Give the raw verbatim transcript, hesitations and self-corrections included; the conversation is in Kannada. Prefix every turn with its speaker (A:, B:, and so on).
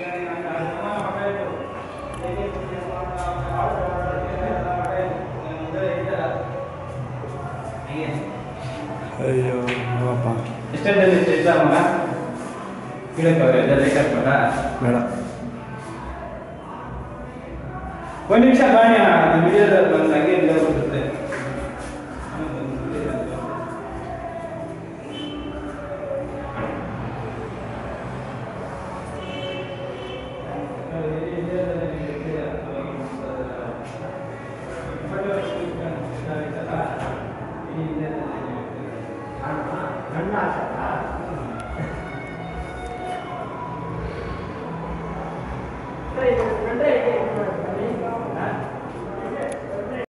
A: ಅಯ್ಯೋ ನೋಡಪ್ಪ
B: ಎಷ್ಟೊಂದಲ್ಲಿ ಎಕ್ಸಾಮ ಕೇಳಕ್ಕೆ ಲೇಟ್ ಬೇಡ ಒಂದು ನಿಮಿಷ ಬಾಣಿ ವಿಡಿಯೋದ ಒಂದು ಹಂಗೆ ಬರುತ್ತೆ
C: ನನ್ನ